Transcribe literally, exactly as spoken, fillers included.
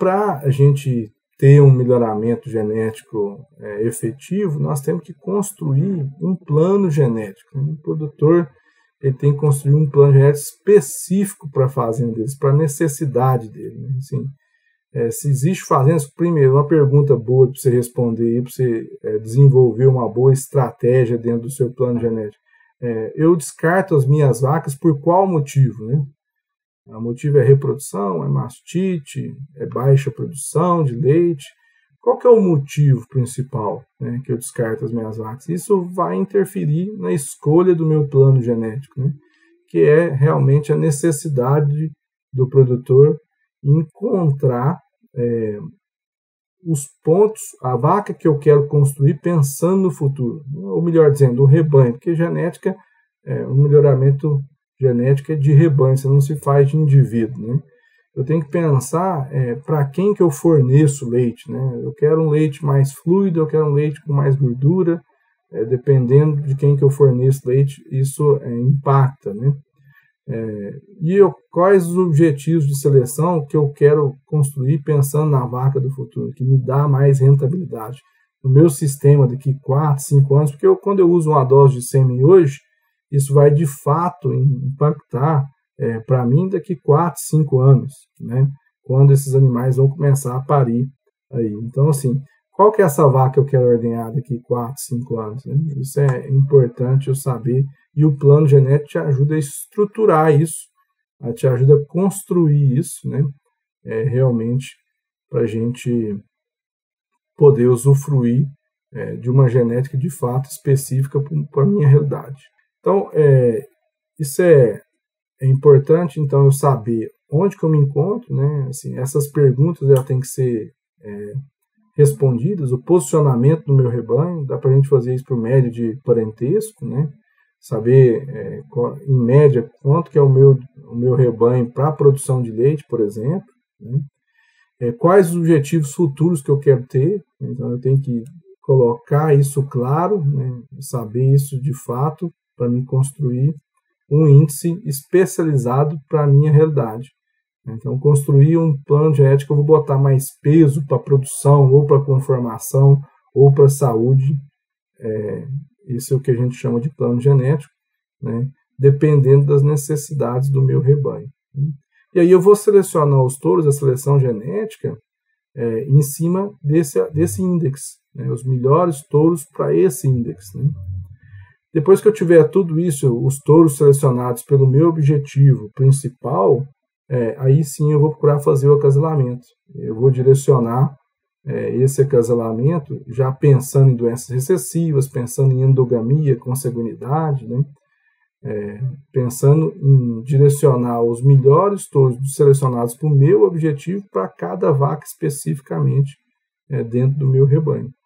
para a gente ter um melhoramento genético é, efetivo, nós temos que construir um plano genético. O produtor ele tem que construir um plano genético específico para a fazenda deles, para a necessidade dele. Né? Assim, é, se existe fazenda, primeiro, uma pergunta boa para você responder, para você é, desenvolver uma boa estratégia dentro do seu plano genético. É, eu descarto as minhas vacas por qual motivo? Né? O motivo é reprodução, é mastite, é baixa produção de leite. Qual que é o motivo principal, né, que eu descarto as minhas vacas? Isso vai interferir na escolha do meu plano genético, né, que é realmente a necessidade do produtor encontrar é, os pontos, a vaca que eu quero construir pensando no futuro, ou melhor dizendo, o rebanho, porque genética, é, o melhoramento genético é de rebanho, você não se faz de indivíduo, né? Eu tenho que pensar é, para quem que eu forneço leite, né? Eu quero um leite mais fluido, eu quero um leite com mais gordura, é, dependendo de quem que eu forneço leite, isso é, impacta, né? É, e eu, quais os objetivos de seleção que eu quero construir pensando na vaca do futuro, que me dá mais rentabilidade no meu sistema daqui quatro, cinco anos, porque eu, quando eu uso uma dose de sêmen hoje, isso vai de fato impactar é, para mim daqui quatro, cinco anos, né? Quando esses animais vão começar a parir aí. Então, assim, qual que é essa vaca que eu quero ordenhar daqui quatro, cinco anos? Né? Isso é importante eu saber, e o plano genético te ajuda a estruturar isso, te ajuda a construir isso, né? É, realmente, para a gente poder usufruir é, de uma genética de fato específica para a minha realidade. Então, é, isso é, é importante, então, eu saber onde que eu me encontro, né? Assim, essas perguntas elas têm que ser é, respondidas, o posicionamento do meu rebanho, dá para a gente fazer isso por média de parentesco, né? Saber, é, em média, quanto que é o meu, o meu rebanho para a produção de leite, por exemplo, né? É, quais os objetivos futuros que eu quero ter, então eu tenho que colocar isso claro, né? Saber isso de fato, para me construir um índice especializado para a minha realidade. Então, construir um plano genético, eu vou botar mais peso para a produção, ou para a conformação, ou para a saúde. É, isso é o que a gente chama de plano genético, né? Dependendo das necessidades do meu rebanho. E aí eu vou selecionar os touros, a seleção genética, é, em cima desse, desse índice, né? Os melhores touros para esse índice, né? Depois que eu tiver tudo isso, os touros selecionados pelo meu objetivo principal, é, aí sim eu vou procurar fazer o acasalamento. Eu vou direcionar é, esse acasalamento já pensando em doenças recessivas, pensando em endogamia, consanguinidade, né? É, pensando em direcionar os melhores touros selecionados para o meu objetivo para cada vaca especificamente é, dentro do meu rebanho.